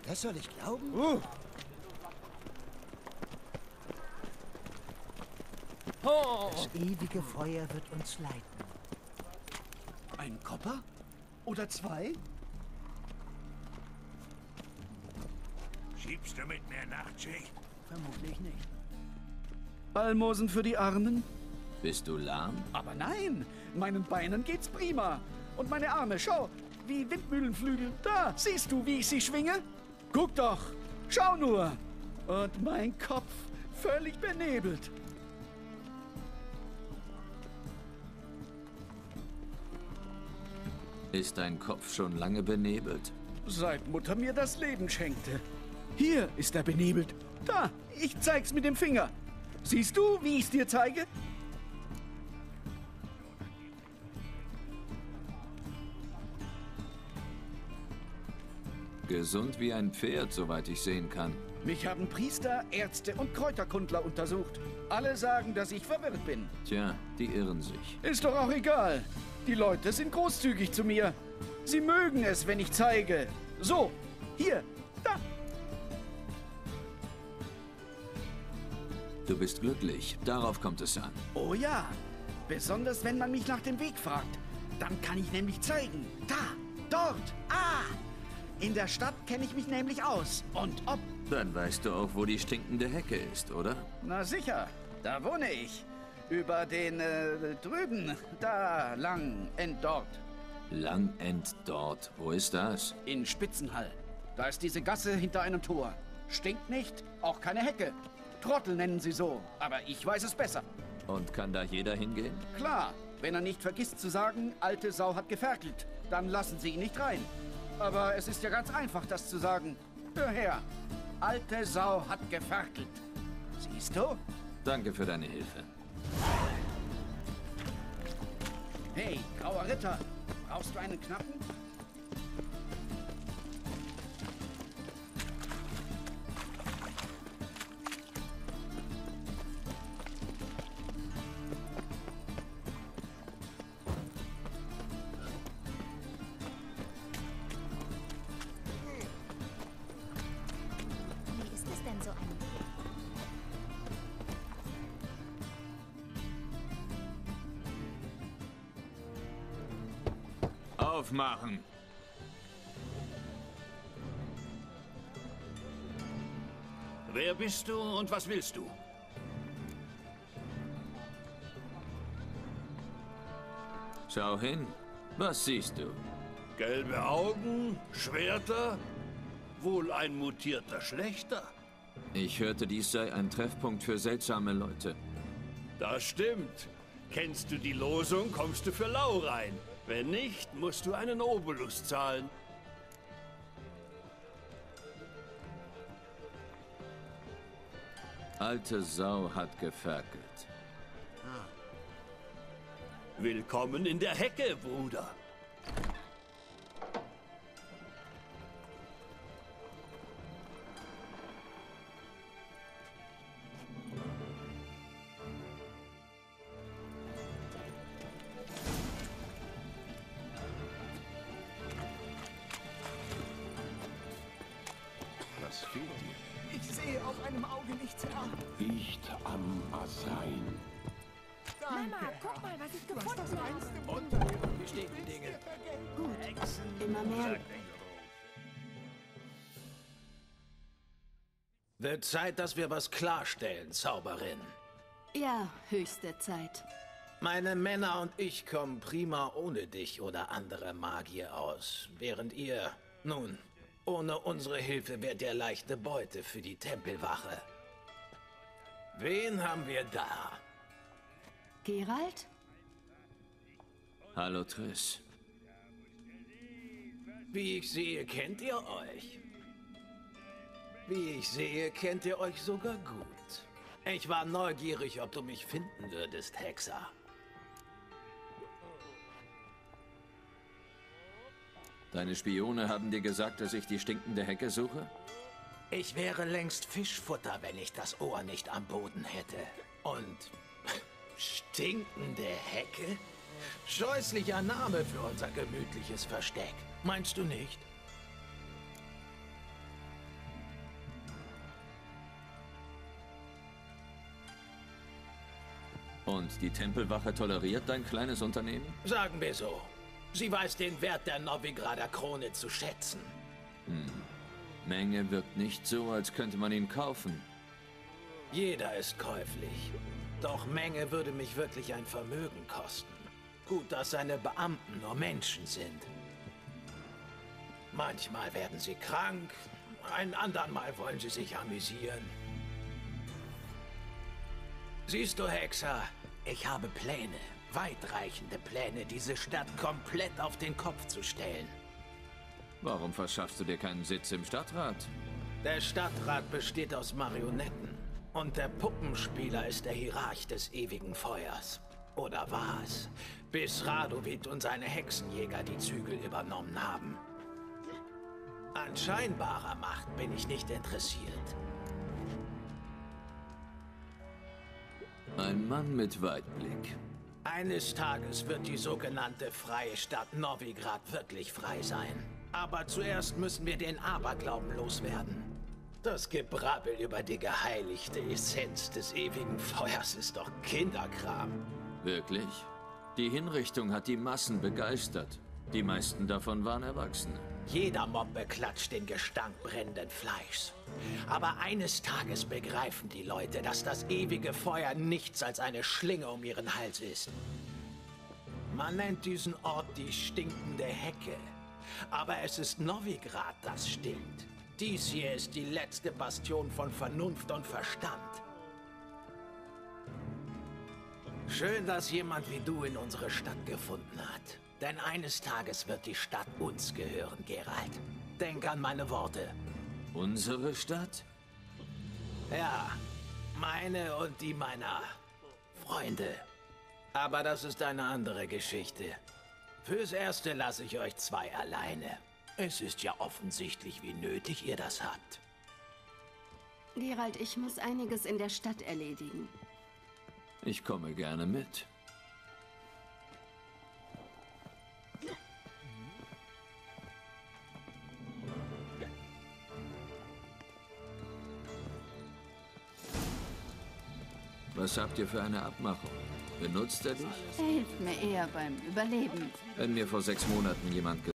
Das soll ich glauben? Das ewige Feuer wird uns leiten. Ein Kopper? Oder zwei? Schiebst du mit mir Nachtschicht? Vermutlich nicht. Almosen für die Armen? Bist du lahm? Aber nein, meinen Beinen geht's prima. Und meine Arme, schau, wie Windmühlenflügel. Da, siehst du, wie ich sie schwinge? Guck doch, schau nur. Und mein Kopf, völlig benebelt. Ist dein Kopf schon lange benebelt? Seit Mutter mir das Leben schenkte. Hier ist er benebelt. Da, ich zeig's mit dem Finger. Siehst du, wie ich's dir zeige? Gesund wie ein Pferd, soweit ich sehen kann. Mich haben Priester, Ärzte und Kräuterkundler untersucht. Alle sagen, dass ich verwirrt bin. Tja, die irren sich. Ist doch auch egal. Die Leute sind großzügig zu mir. Sie mögen es, wenn ich zeige. So, hier, da. Du bist glücklich, darauf kommt es an. Oh ja, besonders wenn man mich nach dem Weg fragt. Dann kann ich nämlich zeigen. Da, dort, in der Stadt kenne ich mich nämlich aus. Und ob... Dann weißt du auch, wo die stinkende Hecke ist, oder? Na sicher, da wohne ich. Über den, drüben, da lang, dort. Lang dort. Wo ist das? In Spitzenhall. Da ist diese Gasse hinter einem Tor. Stinkt nicht, auch keine Hecke. Trottel nennen sie so, aber ich weiß es besser. Und kann da jeder hingehen? Klar, wenn er nicht vergisst zu sagen, alte Sau hat geferkelt, dann lassen sie ihn nicht rein. Aber es ist ja ganz einfach, das zu sagen. Hör her, alte Sau hat geferkelt. Siehst du? Danke für deine Hilfe. Hey, grauer Ritter, brauchst du einen Knappen? Wie ist es denn so ein... Aufmachen! Wer bist du und was willst du? Schau hin. Was siehst du? Gelbe Augen, Schwerter, wohl ein mutierter Schlächter. Ich hörte, dies sei ein Treffpunkt für seltsame Leute. Das stimmt. Kennst du die Losung, kommst du für lau rein. Wenn nicht, musst du einen Obolus zahlen. Alte Sau hat geferkelt. Willkommen in der Hecke, Bruder. Was fehlt dir? Ich sehe auf einem Auge nichts, Herr. Riecht am Asein. Mama, guck mal, was ich gefunden habe. Unbestimmte Dinge. Immer mehr. Wird Zeit, dass wir was klarstellen, Zauberin. Ja, höchste Zeit. Meine Männer und ich kommen prima ohne dich oder andere Magier aus, während ihr, nun, ohne unsere Hilfe wärt ihr leichte Beute für die Tempelwache. Wen haben wir da? Geralt? Hallo Triss. Wie ich sehe, kennt ihr euch. Wie ich sehe, kennt ihr euch sogar gut. Ich war neugierig, ob du mich finden würdest, Hexer. Deine Spione haben dir gesagt, dass ich die stinkende Hecke suche? Ich wäre längst Fischfutter, wenn ich das Ohr nicht am Boden hätte. Und stinkende Hecke? Scheußlicher Name für unser gemütliches Versteck. Meinst du nicht? Und die Tempelwache toleriert dein kleines Unternehmen? Sagen wir so. Sie weiß den Wert der Novigrader Krone zu schätzen. Menge wirkt nicht so, als könnte man ihn kaufen. Jeder ist käuflich. Doch Menge würde mich wirklich ein Vermögen kosten. Gut, dass seine Beamten nur Menschen sind. Manchmal werden sie krank, ein andern Mal wollen sie sich amüsieren. Siehst du, Hexer, ich habe Pläne, weitreichende Pläne, diese Stadt komplett auf den Kopf zu stellen. Warum verschaffst du dir keinen Sitz im Stadtrat? Der Stadtrat besteht aus Marionetten. Und der Puppenspieler ist der Hierarch des ewigen Feuers. Oder war es? Bis Radovid und seine Hexenjäger die Zügel übernommen haben. An scheinbarer Macht bin ich nicht interessiert. Ein Mann mit Weitblick. Eines Tages wird die sogenannte freie Stadt Novigrad wirklich frei sein. Aber zuerst müssen wir den Aberglauben loswerden. Das Gebrabbel über die geheiligte Essenz des ewigen Feuers ist doch Kinderkram. Wirklich? Die Hinrichtung hat die Massen begeistert. Die meisten davon waren Erwachsene. Jeder Mob beklatscht den Gestank brennenden Fleischs. Aber eines Tages begreifen die Leute, dass das ewige Feuer nichts als eine Schlinge um ihren Hals ist. Man nennt diesen Ort die stinkende Hecke. Aber es ist Novigrad, das stinkt. Dies hier ist die letzte Bastion von Vernunft und Verstand. Schön, dass jemand wie du in unsere Stadt gefunden hat. Denn eines Tages wird die Stadt uns gehören, Geralt. Denk an meine Worte. Unsere Stadt? Ja, meine und die meiner Freunde. Aber das ist eine andere Geschichte. Fürs Erste lasse ich euch zwei alleine. Es ist ja offensichtlich, wie nötig ihr das habt. Geralt, ich muss einiges in der Stadt erledigen. Ich komme gerne mit. Was habt ihr für eine Abmachung? Benutzt er dich? Er hilft mir eher beim Überleben. Wenn mir vor 6 Monaten jemand